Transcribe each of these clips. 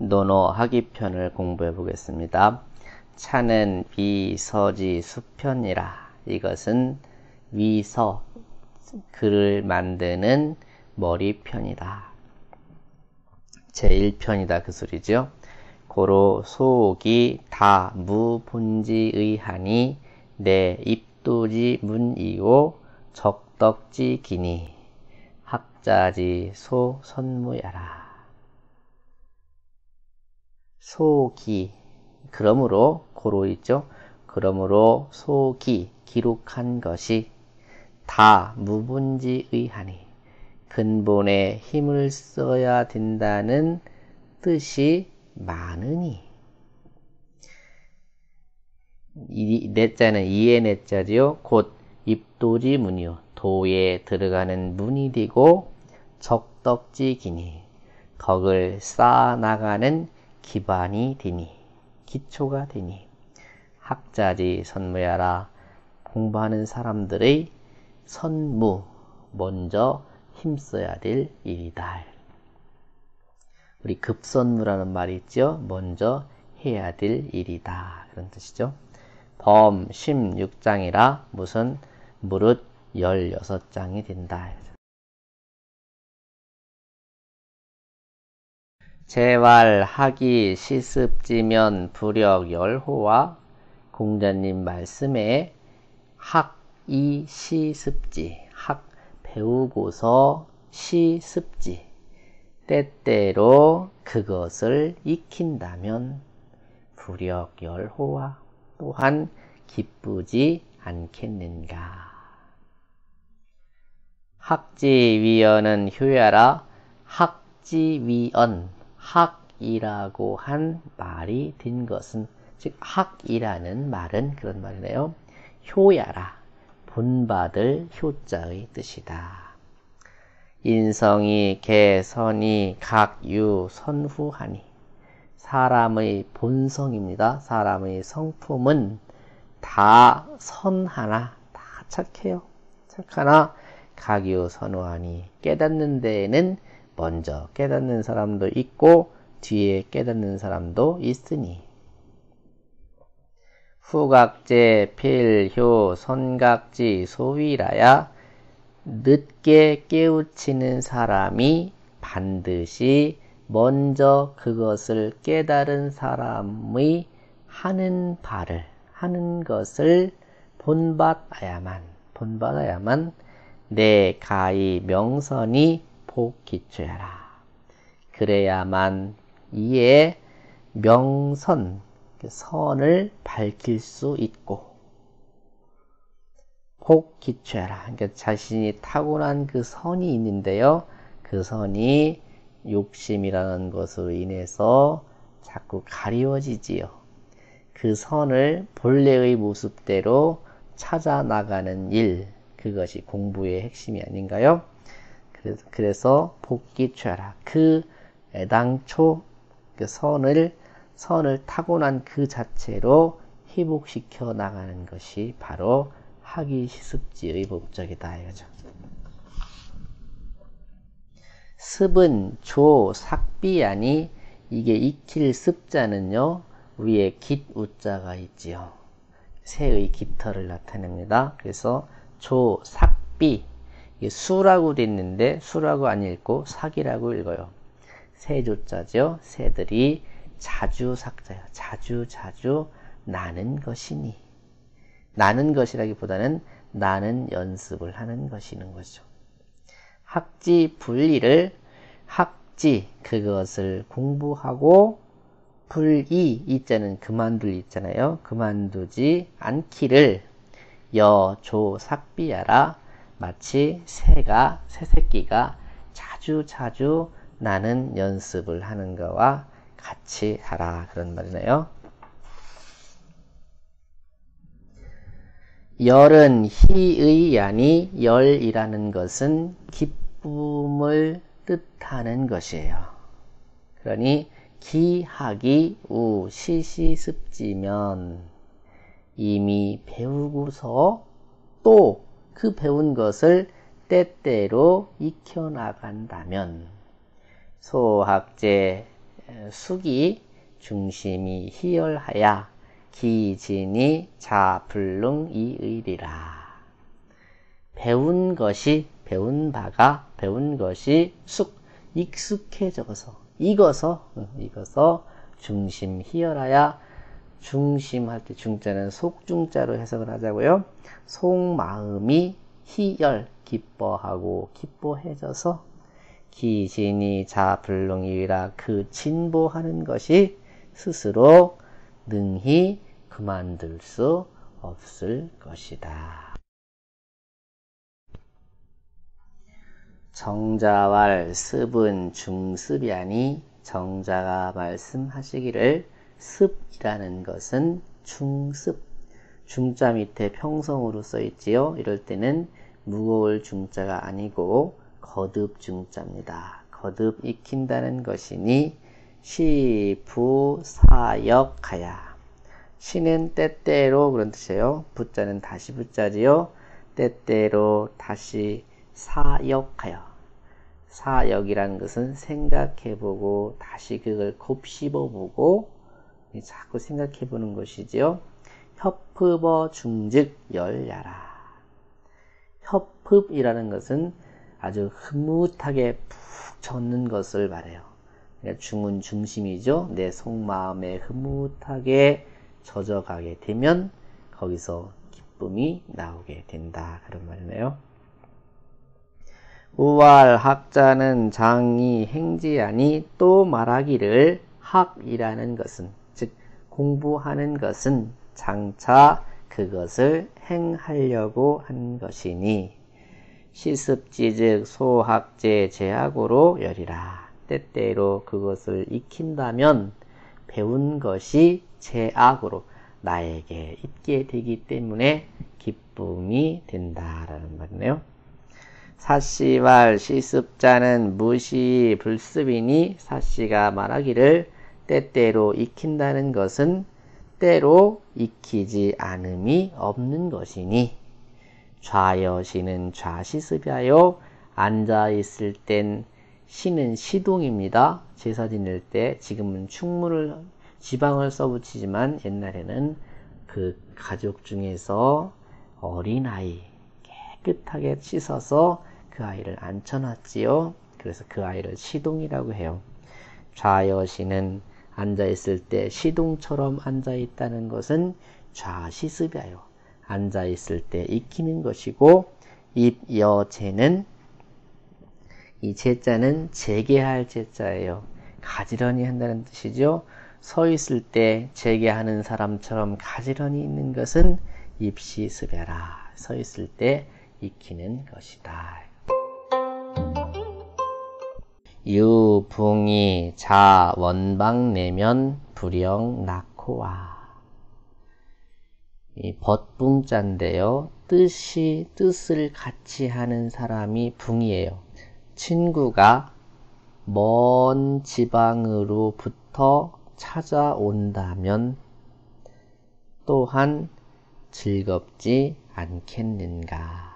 논어하기편을 공부해 보겠습니다. 차는 비서지 수편이라. 이것은 위서, 글을 만드는 머리편이다. 제1편이다 그 소리죠. 고로 소옥이 다 무본지의하니 내 입도지 문이요 적덕지 기니 학자지 소선무야라. 소기, 그러므로 고로 있죠. 그러므로 소기, 기록한 것이 다 무본지의하니 근본에 힘을 써야 된다는 뜻이 많으니. 이 내자는 이의 내자지요. 곧 입도지 문이요, 도에 들어가는 문이 되고 적덕지 기니 덕을 쌓아나가는 기반이 되니, 기초가 되니 학자지 선무야라. 공부하는 사람들의 선무, 먼저 힘써야 될 일이다. 우리 급선무라는 말이 있죠. 먼저 해야 될 일이다, 그런 뜻이죠. 범 16장이라 무슨 무릇 16장이 된다. 재활하기 시습지면 부력 열호와 공자님 말씀에 학이 시습지, 학 배우고서 시습지, 때때로 그것을 익힌다면 부력 열호와 또한 기쁘지 않겠는가. 학지위언은 효야라. 학지위언, 학이라고 한 말이 된 것은, 즉 학이라는 말은 그런 말이네요. 효야라, 본받을 효자의 뜻이다. 인성이 개선이 각유 선후하니, 사람의 본성입니다. 사람의 성품은 다 선하나, 다 착해요. 착하나 각유 선후하니, 깨닫는 데에는 먼저 깨닫는 사람도 있고 뒤에 깨닫는 사람도 있으니. 후각제 필효 선각지 소위라야. 늦게 깨우치는 사람이 반드시 먼저 그것을 깨달은 사람의 하는 바를, 하는 것을 본받아야만 내 가히 명선이 복기초야라. 그래야만 이에 명선, 선을 밝힐 수 있고, 복기초야라. 그러니까 자신이 타고난 그 선이 있는데요. 그 선이 욕심이라는 것으로 인해서 자꾸 가리워지지요. 그 선을 본래의 모습대로 찾아 나가는 일, 그것이 공부의 핵심이 아닌가요? 그래서 복기초야라. 그 애당초 그 선을 타고난 그 자체로 회복시켜 나가는 것이 바로 학이 시습지의 목적이다, 이거죠. 습은 조 삭비하니, 이게 익힐 습자는요, 위에 깃 우자가 있지요. 새의 깃털을 나타냅니다. 그래서 조 삭비, 이게 수라고 됐는데 수라고 안 읽고 삭이라고 읽어요. 새조자죠. 새들이 자주 삭자요. 자주 나는 것이니. 나는 것이라기보다는 나는 연습을 하는 것이는 거죠. 학지 분리를, 학지 그것을 공부하고, 불이, 이자는 그만둘 있잖아요. 그만두지 않기를 여조 삭비야라. 마치 새새끼가 자주 나는 연습을 하는 거와 같이 하라, 그런 말이네요. 열은 희의 야니, 열이라는 것은 기쁨을 뜻하는 것이에요. 그러니 기학이 우 시시습지면, 이미 배우고서 또 그 배운 것을 때때로 익혀나간다면, 소학제 숙이 중심이 희열하야 기진이 자불능이의리라. 배운 것이 쑥 익숙해져서 익어서 중심 희열하야. 중심할 때 중자는 속중자로 해석을 하자고요. 속마음이 희열 기뻐하고 기뻐해져서 기진이 자불능이라. 그 진보하는 것이 스스로 능히 그만둘 수 없을 것이다. 정자왈 습은 중습이 아니. 정자가 말씀하시기를 습이라는 것은 중습. 중자 밑에 평성으로 써있지요. 이럴 때는 무거울 중자가 아니고 거듭 중자입니다. 거듭 익힌다는 것이니 시부사역하야. 시는 때때로 그런 뜻이에요. 부자는 다시 부자지요. 때때로 다시 사역하여. 사역이라는 것은 생각해보고 다시 그걸 곱씹어보고 자꾸 생각해보는 것이지요. 협흡어 중즉 열야라. 협흡이라는 것은 아주 흐뭇하게 푹 젖는 것을 말해요. 그러니까 중은 중심이죠. 내 속마음에 흐뭇하게 젖어가게 되면 거기서 기쁨이 나오게 된다. 그런 말이네요. 우왈 학자는 장이 행지하니. 또 말하기를 학이라는 것은 즉 공부하는 것은 장차 그것을 행하려고 한 것이니 시습지즉 소학제 제학으로 열이라. 때때로 그것을 익힌다면 배운 것이 제학으로 나에게 있게 되기 때문에 기쁨이 된다라는 말이네요. 사씨왈 시습자는 무시 불습이니. 사씨가 말하기를 때때로 익힌다는 것은 때로 익히지 않음이 없는 것이니. 좌여시는 좌시습이하여. 앉아있을 땐 시는 시동입니다. 제사 지낼 때 지금은 지방을 써붙이지만 옛날에는 그 가족 중에서 어린아이 깨끗하게 씻어서 그 아이를 앉혀놨지요. 그래서 그 아이를 시동이라고 해요. 좌여시는 앉아있을 때 시동처럼 앉아있다는 것은 좌시습이에요. 앉아있을 때 익히는 것이고, 입여제는 이 제자는 재개할 제자예요. 가지런히 한다는 뜻이죠. 서 있을 때 재개하는 사람처럼 가지런히 있는 것은 입시습여라. 서 있을 때 익히는 것이다. 유붕이 자 원방 내면 불영 낳고와. 이 벗붕자인데요. 뜻을 같이 하는 사람이 붕이에요. 친구가 먼 지방으로부터 찾아온다면 또한 즐겁지 않겠는가.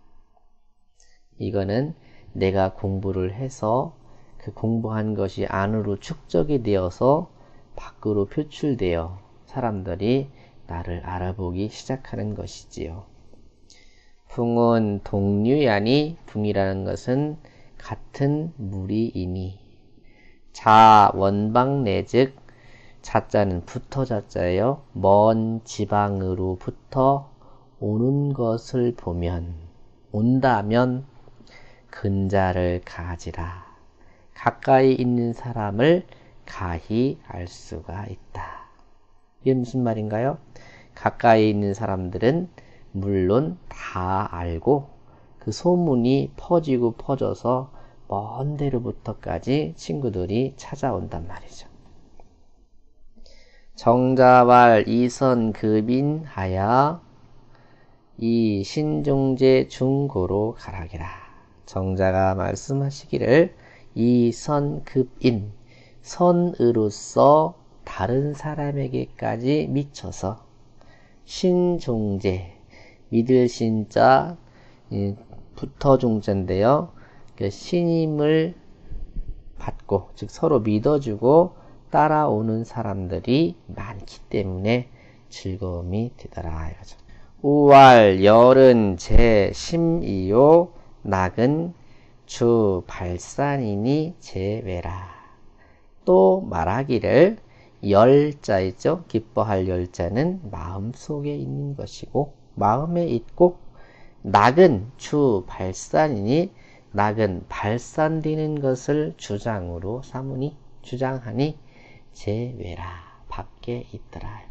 이거는 내가 공부를 해서 그 공부한 것이 안으로 축적이 되어서 밖으로 표출되어 사람들이 나를 알아보기 시작하는 것이지요. 붕은 동류야니. 붕이라는 것은 같은 무리이니. 자 원방내 즉 자자는 붙어 자자예요. 먼 지방으로부터 오는 것을 보면, 온다면 근자를 가지라. 가까이 있는 사람을 가히 알 수가 있다. 이게 무슨 말인가요? 가까이 있는 사람들은 물론 다 알고 그 소문이 퍼지고 퍼져서 먼 데로부터까지 친구들이 찾아온단 말이죠. 정자왈 이선급인하야. 이 신중제 중고로 가라기라. 정자가 말씀하시기를 이선급인, 선으로서 다른 사람에게까지 미쳐서, 신종제, 믿을 신자 붙어종자인데요. 신임을 받고, 즉 서로 믿어주고 따라오는 사람들이 많기 때문에 즐거움이 되더라 이거죠. 우왈 열은 제 심이요 낙은 주 발산이니 제외라. 또 말하기를 열자 있죠. 기뻐할 열자는 마음속에 있는 것이고 마음에 있고 낙은 주 발산이니 낙은 발산되는 것을 주장으로 삼으니 주장하니 제외라 밖에 있더라.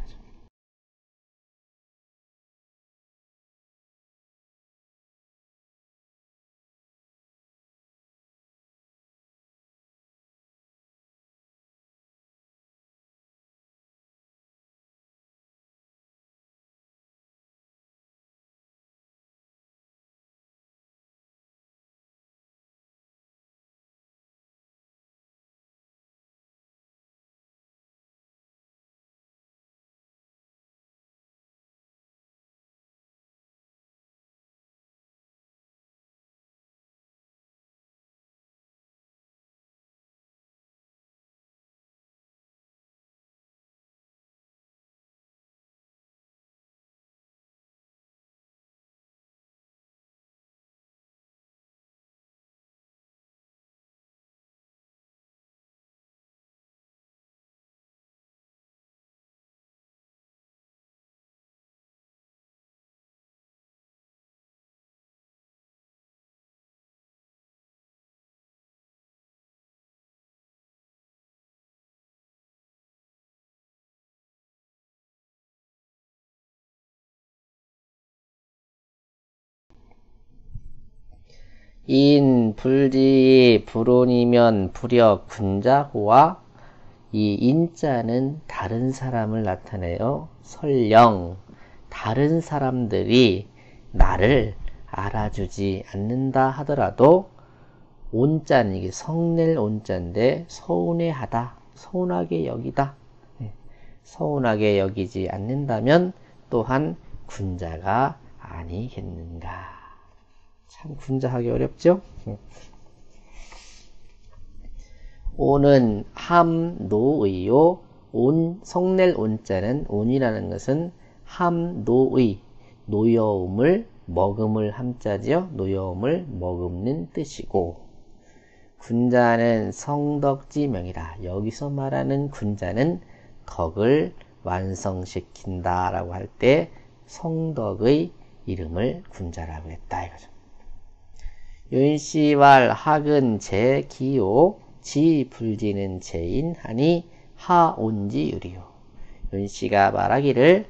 인 불지 불온이면 불여 군자호와 이 인자는 다른 사람을 나타내요. 설령 다른 사람들이 나를 알아주지 않는다 하더라도 온자는 이게 성낼 온자인데 서운해하다, 서운하게 여기다. 서운하게 여기지 않는다면 또한 군자가 아니겠는가. 참 군자하기 어렵죠? 온은 함노의요. 온, 성낼 온자는 온이라는 것은 함노의, 노여움을 머금을 함자지요. 노여움을 머금는 뜻이고 군자는 성덕지명이라. 여기서 말하는 군자는 덕을 완성시킨다 라고 할 때 성덕의 이름을 군자라고 했다 이거죠. 윤씨왈 학은 제기요 지 불지는 제인하니 하온지 유리요. 윤씨가 말하기를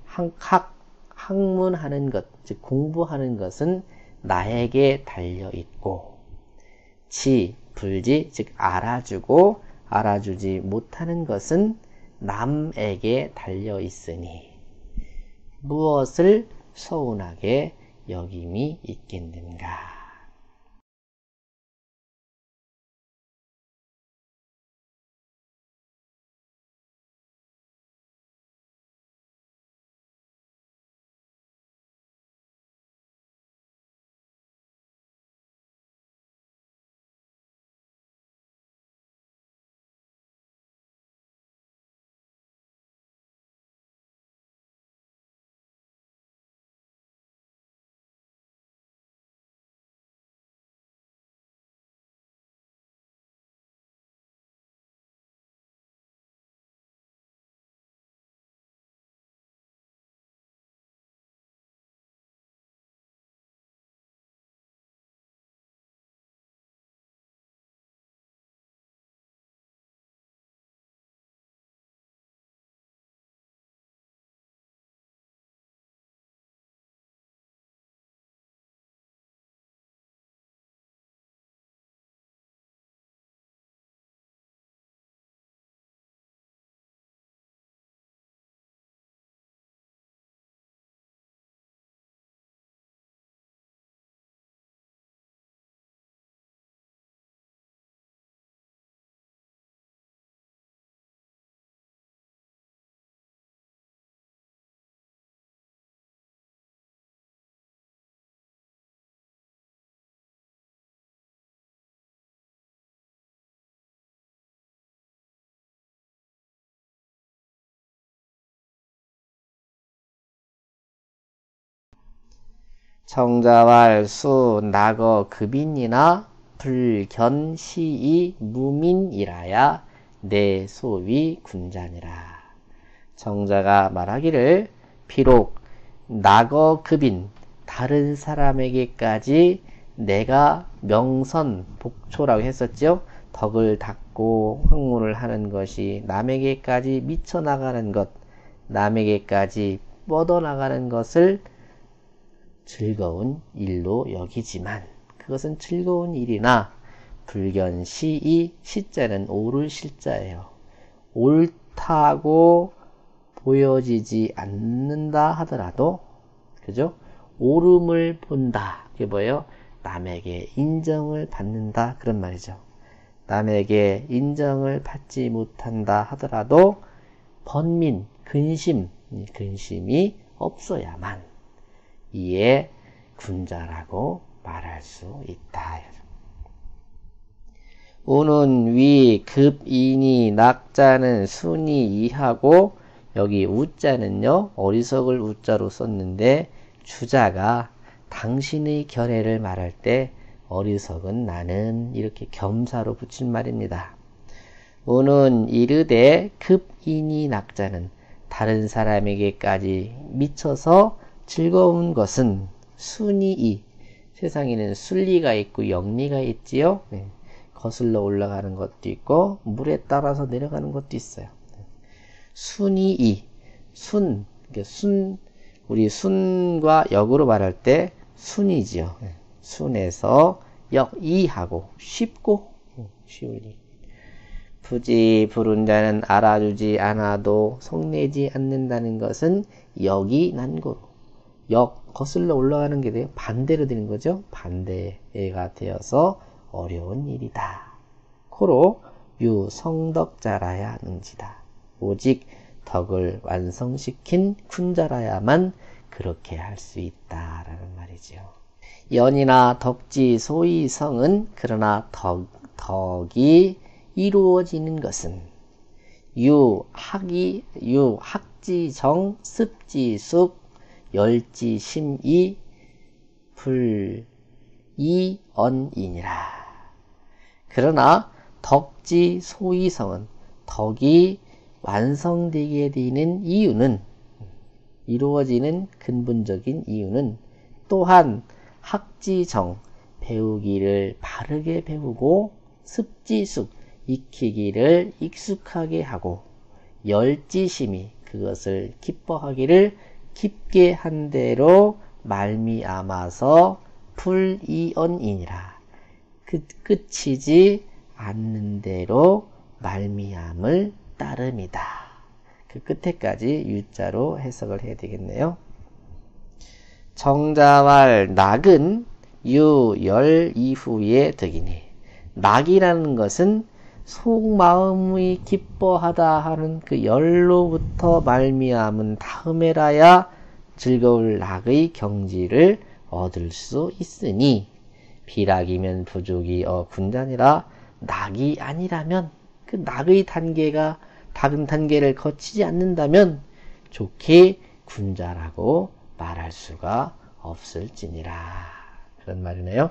학문하는 것, 즉 공부하는 것은 나에게 달려있고 지, 불지, 즉 알아주고 알아주지 못하는 것은 남에게 달려있으니 무엇을 서운하게 여김이 있겠는가. 정자왈 수 낙어 급인이나 불견 시이 무민이라야 내 소위 군자니라. 정자가 말하기를 비록 낙어 급인 다른 사람에게까지 내가 명선 복초라고 했었죠. 덕을 닦고 학문을 하는 것이 남에게까지 미쳐나가는 것, 남에게까지 뻗어나가는 것을 즐거운 일로 여기지만 그것은 즐거운 일이나 불견 시이, 시자는 옳을 실자예요. 옳다고 보여지지 않는다 하더라도, 그죠? 옳음을 본다. 그게 뭐예요? 남에게 인정을 받는다. 그런 말이죠. 남에게 인정을 받지 못한다 하더라도 번민, 근심이 없어야만 이에 군자라고 말할 수 있다. 우는 위, 급인이, 낙자는 순이 이하고 여기 우자는요 어리석을 우자로 썼는데 주자가 당신의 견해를 말할 때 어리석은 나는 이렇게 겸사로 붙인 말입니다. 우는 이르되 급인이 낙자는 다른 사람에게까지 미쳐서 즐거운 것은 순이이, 세상에는 순리가 있고 영리가 있지요. 네. 거슬러 올라가는 것도 있고 물에 따라서 내려가는 것도 있어요. 순이이, 우리 순과 역으로 말할 때 순이지요. 순에서 이하고 쉽고 쉬울 일. 부지 부른 자는 알아주지 않아도 성내지 않는다는 것은 역이 난고로, 역 거슬러 올라가는 게 돼요. 반대로 되는 거죠. 반대가 되어서 어려운 일이다. 코로 유성덕자라야 능지다. 오직 덕을 완성시킨 군자라야만 그렇게 할 수 있다라는 말이죠. 연이나 덕지 소이성은 그러나 덕이 이루어지는 것은 학지정 습지숙 열지심이 불이언이니라. 그러나 덕지 소이성은 덕이 완성되게 되는 이유는, 이루어지는 근본적인 이유는 또한 학지정, 배우기를 바르게 배우고 습지숙, 익히기를 익숙하게 하고 열지심이, 그것을 기뻐하기를 깊게 한 대로 말미암아서 불이언이니라. 끝이지 않는 대로 말미암을 따름이다. 그 끝에까지 유자로 해석을 해야 되겠네요. 정자왈 낙은 유열 이후의 덕이니, 낙이라는 것은 속마음이 기뻐하다 하는 그 열로부터 말미암은 다음에라야 즐거울 낙의 경지를 얻을 수 있으니, 비락이면 부족이 군자니라. 낙이 아니라면, 그 낙의 단계가 다른 단계를 거치지 않는다면 좋게 군자라고 말할 수가 없을지니라. 그런 말이네요.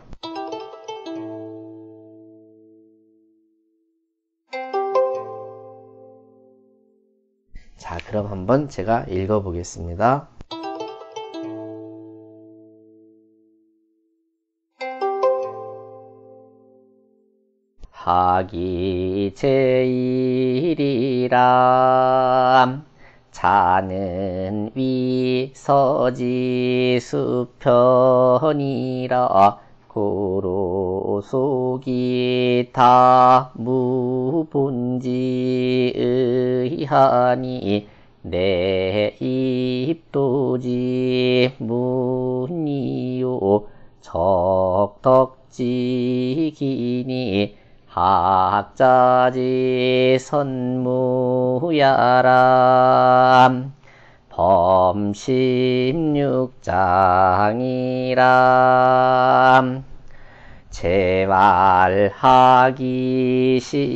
자, 그럼 한번 제가 읽어보겠습니다. 하기 제일이라 자는 위서지 수편이라 고로속이 다 무본지의하니 내 입도지 문이요 적덕지기니 학자지 선무야라 범십육장이라 제말하기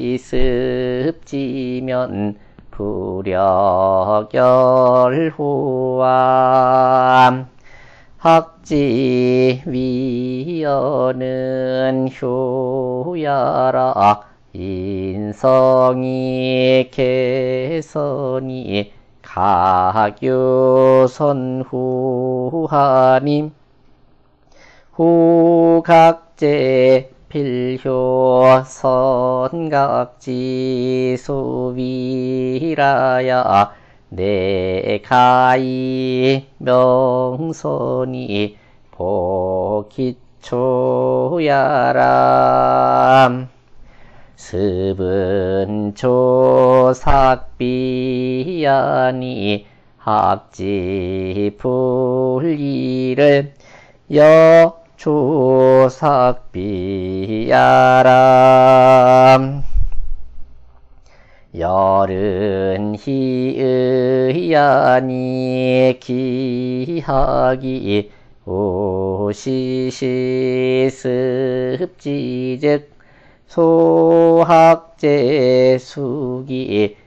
시습지면 불여결호와 흑지 위여는 효야라 인성이 개선이 가교선후하님 후각제 필효 선각지 소비라야 내가이 명선이 보기초야람 습은초삭비야니 학지 불리를 여초삭비야람 열은 희의야니 기하기 오시시 습지즉 소학제 수기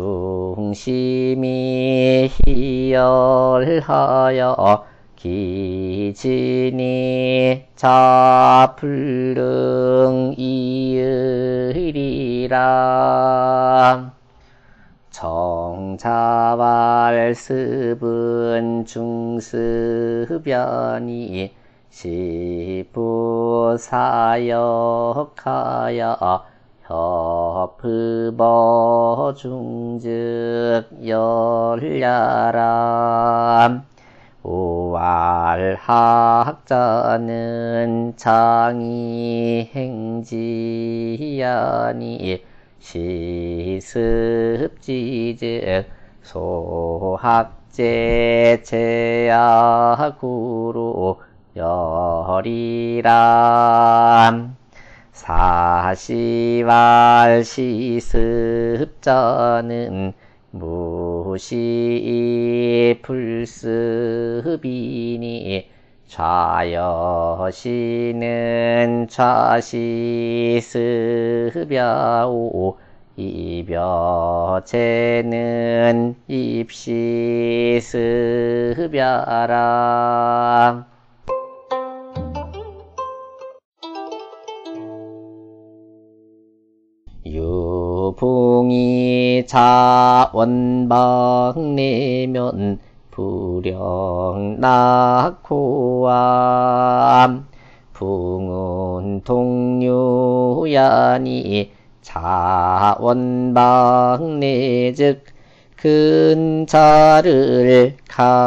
중심이 희열하여 기진이 자불능 이의리라 정자왈습은 중습변이 시부사역하여 협흡어 중즉 열야람 오왈학자는 장이행지야니 시습지즉 소학제 제야구로 열이람 사시왈 시습자는 무시 불습이니 좌여시는 좌시습야오 이벼체는 입시습야라 유붕이 자원방내면 불영낙호암 붕은 동류야니 자원방내즉 근자를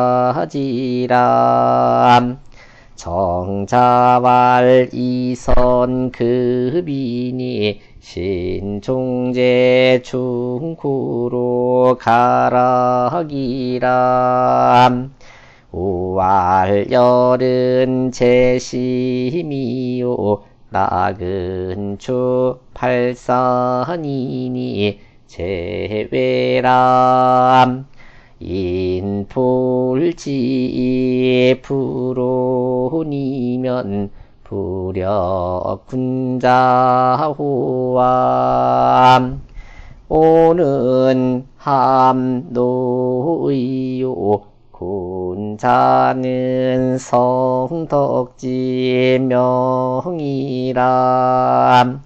가지람 정자왈 이선급이니 신종제 중구로 가락이람 오왈열은 제심이요 낙은추 팔산이니 제외람 인풀지 불온이면 부력군자호암 오는 함노의요 군자는 성덕지 명이람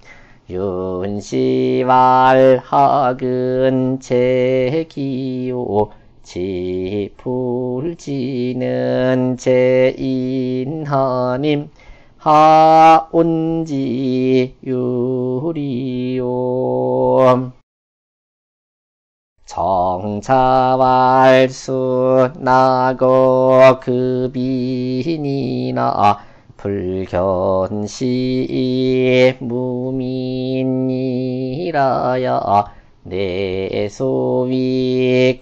윤시왈 학은 제기요 지풀지는 제인하님 하온지 유리요 정자왈수 나거 급인이나 불견시 무민이라야 내소위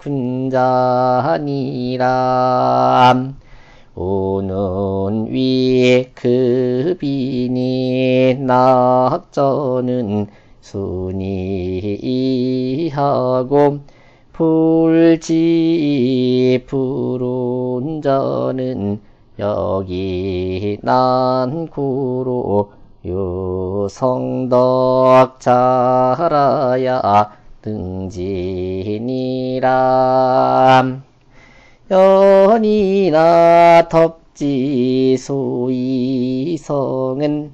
군자니람 오는 위 급인이 낙저는 순이하고 불지 불운자는 여기 난구로 유성덕자라야 등진이람 연이나 덥지 습지소이성은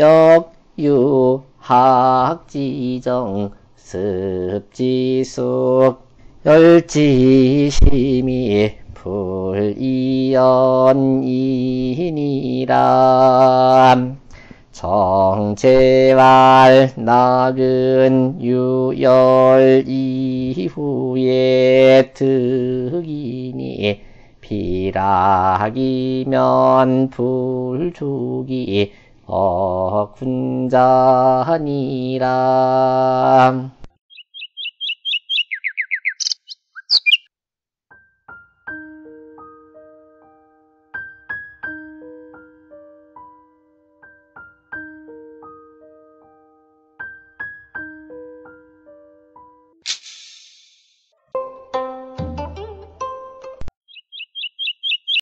역유학지정 습지숙 열지심이 불이연이니라. 정제왈 낙은 유열 이후에 득이니 비락이면 불주기 어군자니라.